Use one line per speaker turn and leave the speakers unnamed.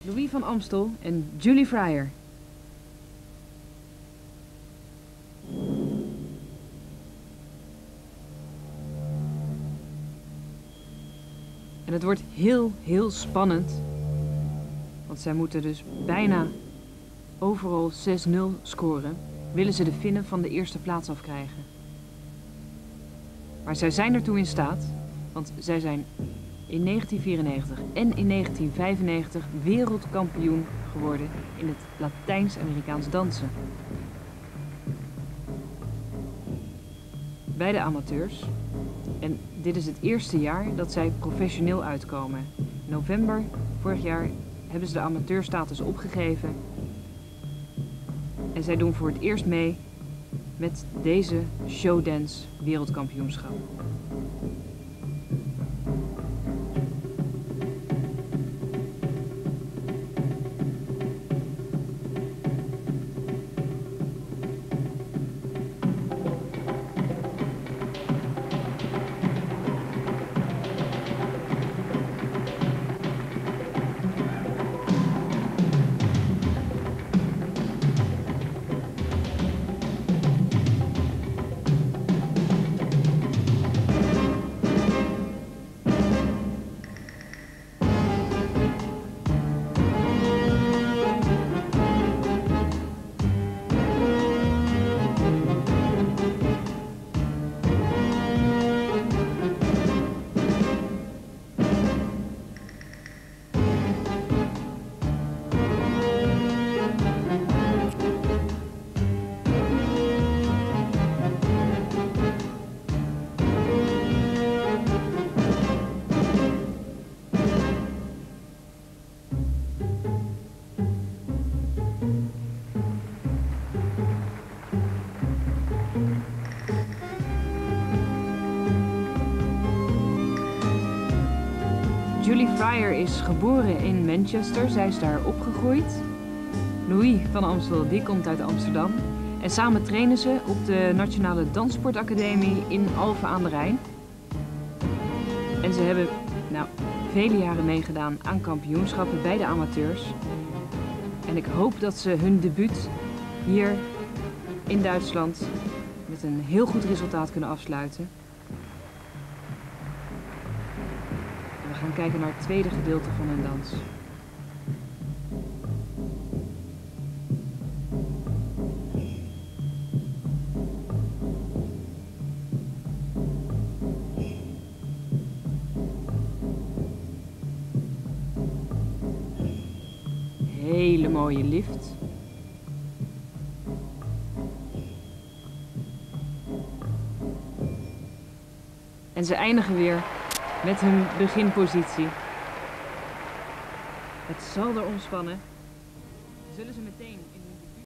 Louis van Amstel en Julie Fryer. En het wordt heel spannend. Want zij moeten dus bijna overal 6-0 scoren. Willen ze de Finnen van de eerste plaats afkrijgen. Maar zij zijn ertoe in staat. Want zij zijn in 1994 en in 1995 wereldkampioen geworden in het Latijns-Amerikaans dansen. Bij de amateurs. En dit is het eerste jaar dat zij professioneel uitkomen. In november vorig jaar hebben ze de amateurstatus opgegeven. En zij doen voor het eerst mee met deze showdance wereldkampioenschap. Julie Fryer is geboren in Manchester, zij is daar opgegroeid. Louis van Amstel, die komt uit Amsterdam. En samen trainen ze op de Nationale Danssportacademie in Alphen aan de Rijn. En ze hebben vele jaren meegedaan aan kampioenschappen bij de amateurs. En ik hoop dat ze hun debuut hier in Duitsland met een heel goed resultaat kunnen afsluiten. We gaan kijken naar het tweede gedeelte van hun dans. Hele mooie lift. En ze eindigen weer met hun beginpositie. Het zal er ontspannen. Zullen ze meteen in